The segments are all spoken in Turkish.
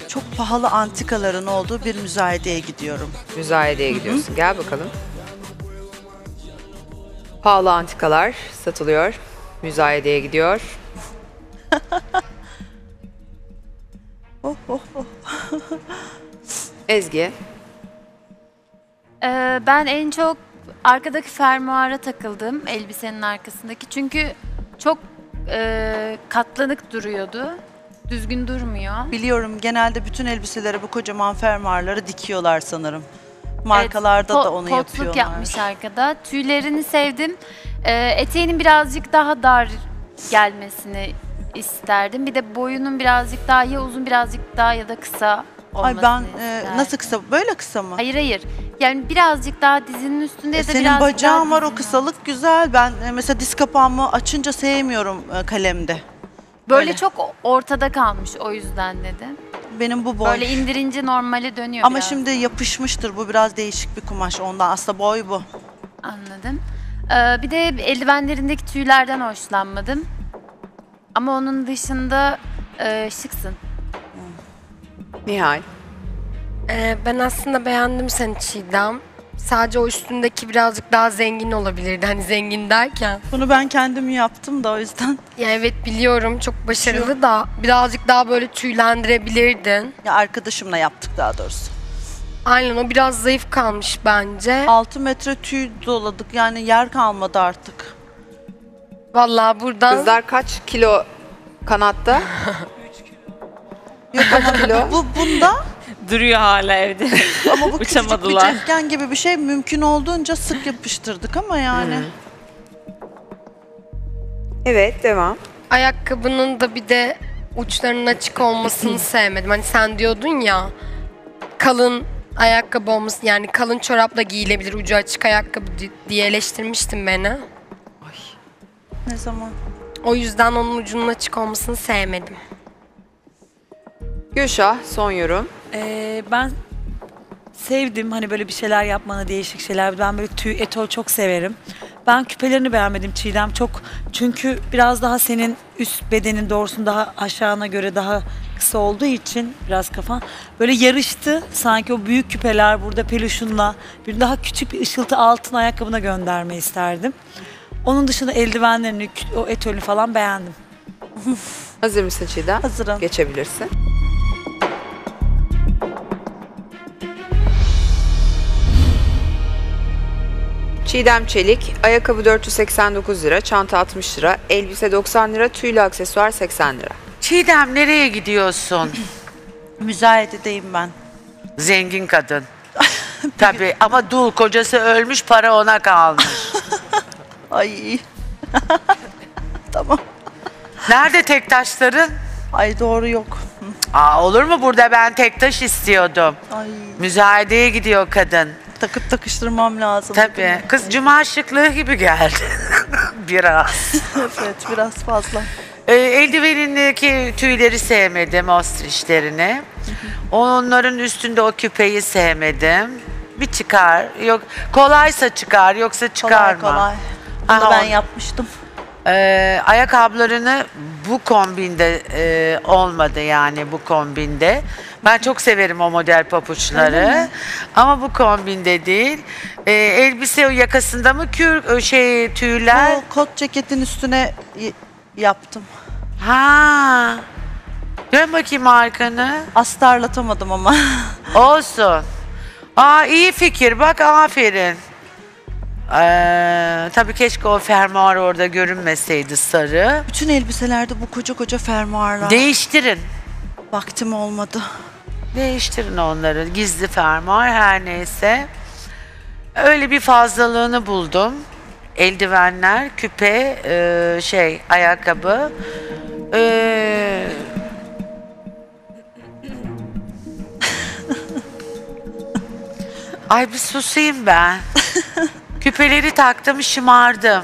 çok pahalı antikaların olduğu bir müzayedeye gidiyorum. Müzayedeye gidiyorsun. Gel bakalım. Pahalı antikalar satılıyor. Müzayedeye gidiyor. Oh, oh, oh. Ezgi. Ben en çok arkadaki fermuara takıldım, elbisenin arkasındaki. Çünkü çok katlanık duruyordu. Düzgün durmuyor. Biliyorum, genelde bütün elbiselere bu kocaman fermuarları dikiyorlar sanırım. Markalarda Evet, da onu potluk yapıyorlar. yapmış arkada. Tüylerini sevdim. Eteğinin birazcık daha dar gelmesini isterdim. Bir de boyunun birazcık daha ya uzun birazcık daha ya da kısa olmasını Ay ben isterdim. nasıl kısa? Böyle kısa mı? Hayır hayır. Yani birazcık daha dizinin üstünde ya da Senin birazcık bacağın daha var, o dizinin kısalık güzel. Ben mesela diz kapağımı açınca sevmiyorum kalemde. Böyle çok ortada kalmış, o yüzden dedim. Benim bu boy. Böyle indirince normale dönüyor Ama biraz. şimdi yapışmıştır. Bu biraz değişik bir kumaş ondan. Aslında boy bu. Anladım. Bir de eldivenlerindeki tüylerden hoşlanmadım. Ama onun dışında şıksın. Nihal. Ben aslında beğendim seni Çiğdem. Sadece o üstündeki birazcık daha zengin olabilirdi. Hani zengin derken. Bunu ben kendim yaptım da o yüzden. Ya evet biliyorum çok başarılı da birazcık daha böyle tüylendirebilirdin. Ya arkadaşımla yaptık daha doğrusu. Aynen o biraz zayıf kalmış bence. 6 metre tüy doladık. Yani yer kalmadı artık. Vallahi buradan Kızlar kaç kilo kanatta? Yok ama kilo? bunda Duruyor hala evde. ama bu küçücük bir Uçamadılar. cepken gibi bir şey, mümkün olduğunca sık yapıştırdık ama yani. Evet, devam. ayakkabının da bir de uçlarının açık olmasını sevmedim. Hani sen diyordun ya kalın ayakkabı olması yani kalın çorapla giyilebilir ucu açık ayakkabı diye eleştirmiştin beni. Ne zaman? O yüzden onun ucunun açık olmasını sevmedim. Gülşah, son yorum. Ben sevdim hani böyle bir şeyler yapmanı, değişik şeyler. Ben böyle tüy, etol çok severim. Ben küpelerini beğenmedim Çiğdem çok. Çünkü biraz daha senin üst bedenin doğrusun daha aşağına göre daha kısa olduğu için biraz kafan böyle yarıştı. Sanki o büyük küpeler burada peluşunla bir daha küçük bir ışıltı altın ayakkabına gönderme isterdim. Onun dışında eldivenlerini, o etolü falan beğendim. Hazır mısın Çiğdem? Hazırım. Geçebilirsin. Çiğdem Çelik, ayakkabı 489 lira, çanta 60 lira, elbise 90 lira, tüylü aksesuar 80 lira. Çiğdem nereye gidiyorsun? Müzayededeyim ben. Zengin kadın. Tabii ama dul, kocası ölmüş, para ona kalmış. Ay. Tamam. Nerede tek taşların? Ay doğru yok. Aa, olur mu, burada ben tek taş istiyordum. Ay. Müzayedeye gidiyor kadın. Takıp takıştırmam lazım. Tabii. Kız cuma şıklığı gibi geldi. Biraz. Evet, biraz fazla. Eldivenindeki tüyleri sevmedim, ostrişlerini. Onların üstünde o küpeyi sevmedim. Bir çıkar. Yok, kolaysa çıkar, yoksa çıkarma. Kolay kolay. Bunu Aha, ben yapmıştım. Ayakkabılarını bu kombinde olmadı, yani bu kombinde. Ben çok severim o model papuçları. Ama bu kombinde değil. Elbise o yakasında mı tüyler? O kot ceketin üstüne yaptım. Ha. Dön bakayım arkanı. Astarlatamadım ama. Olsun. Aa, iyi fikir. Bak, aferin. Tabii keşke o fermuar orada görünmeseydi, sarı. Bütün elbiselerde bu koca koca fermuarlar. Değiştirin. Vaktim olmadı. Değiştirin onları. Gizli fermuar her neyse. Öyle bir fazlalığını buldum. Eldivenler, küpe, ayakkabı. Ay bir susayım ben. Küpeleri taktım, şımardım.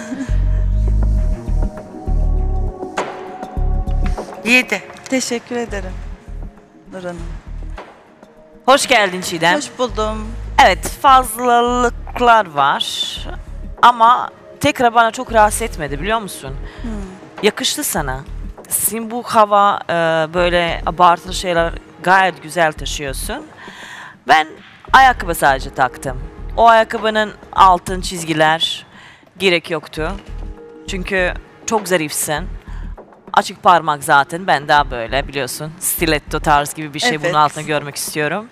7. Teşekkür ederim. Nur Hanım. Hoş geldin Çiğdem. Hoş buldum. Evet, fazlalıklar var ama tekrar bana çok rahatsız etmedi biliyor musun? Yakıştı sana. Sen bu hava böyle abartılı şeyler gayet güzel taşıyorsun. Ben ayakkabı sadece taktım. O ayakkabının altın çizgiler gerek yoktu. Çünkü çok zarifsin. Açık parmak zaten. Ben daha böyle biliyorsun stiletto tarz gibi bir şey Evet. bunun altına görmek istiyorum.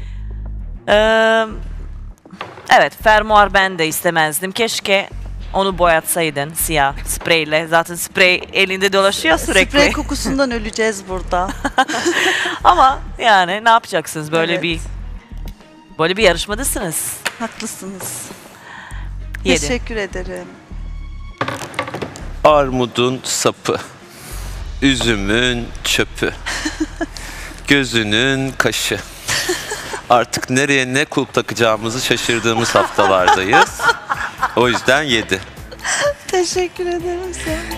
Evet, fermuar ben de istemezdim. Keşke onu boyatsaydın siyah spreyle. Zaten sprey elinde dolaşıyor sürekli. Sprey kokusundan öleceğiz burada. Ama yani ne yapacaksınız böyle Evet. böyle bir yarışmadasınız. Haklısınız. 7. Teşekkür ederim. Armudun sapı, üzümün çöpü, gözünün kaşı. Artık nereye ne kulp takacağımızı şaşırdığımız haftalardayız. O yüzden 7. Teşekkür ederim sana.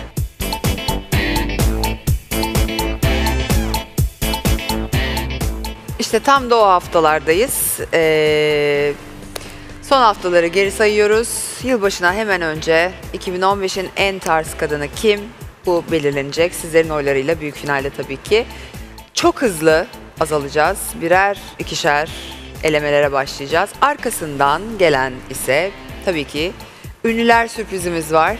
İşte tam da o haftalardayız. Son haftaları geri sayıyoruz. Yılbaşına hemen önce 2015'in en tarz kadını kim? Bu belirlenecek. Sizlerin oylarıyla büyük finalde tabii ki. Çok hızlı azalacağız. Birer, ikişer elemelere başlayacağız. Arkasından gelen ise tabii ki ünlüler sürprizimiz var.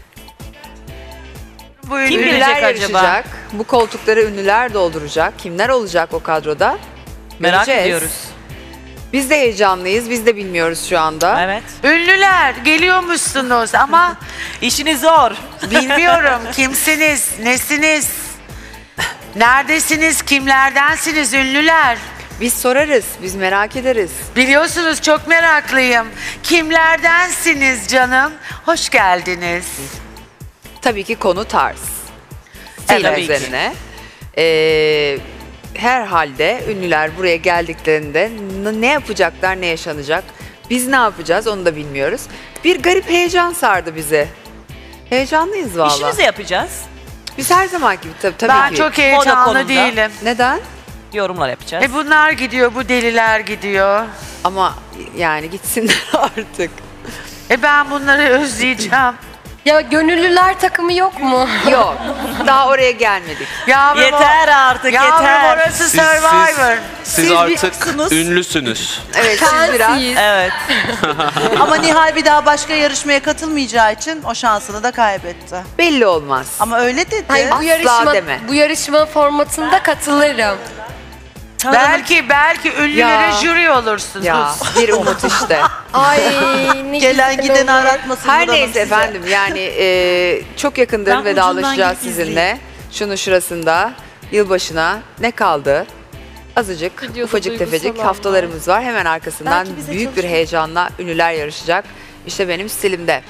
Bu Kim ünlü- gelecek Ünlüler acaba? yarışacak. Bu koltukları ünlüler dolduracak. Kimler olacak o kadroda? Merak Göreceğiz. ediyoruz. Biz de heyecanlıyız. Biz de bilmiyoruz şu anda. Evet. Ünlüler geliyormuşsunuz ama İşiniz zor. bilmiyorum kimsiniz, nesiniz, neredesiniz, kimlerdensiniz ünlüler. Biz sorarız. Biz merak ederiz. Biliyorsunuz çok meraklıyım. Kimlerdensiniz canım? Hoş geldiniz. Tabii ki konu tarz. Evet. Tabii üzerine. Herhalde ünlüler buraya geldiklerinde ne yapacaklar, ne yaşanacak? Biz ne yapacağız onu da bilmiyoruz. Bir garip heyecan sardı bizi. Heyecanlıyız valla. İşinizi yapacağız. Biz her zaman gibi tabii Ben ki. çok heyecanlı konumda. değilim. Neden? Yorumlar yapacağız. Bunlar gidiyor, bu deliler gidiyor. Ama yani gitsinler artık. Ben bunları özleyeceğim. Ya gönüllüler takımı yok mu? Yok. Daha oraya gelmedik. Yavrum, Yeter artık yavrum yeter. orası Survivor. Siz artık ünlüsünüz. Evet siz biraz. Sensiz. Evet. Ama Nihal bir daha başka yarışmaya katılmayacağı için o şansını da kaybetti. Belli olmaz. Ama öyle dedi. Hayır, Asla deme. bu yarışma formatında katılırım. Belki ünlülere Ya. jüri olursunuz. Ya bir umut işte. Ay ne Gelen güzel gideni olur. aratmasın. Her Nur Hanım neyse size. efendim yani çok yakındır Ben vedalaşacağız ucundan sizinle. Şunun şurasında yılbaşına ne kaldı? Azıcık Videoda ufacık duygusal tefecik olma. haftalarımız var. Hemen arkasından Belki bize büyük bir çalışır. heyecanla ünlüler yarışacak. İşte benim stilimde.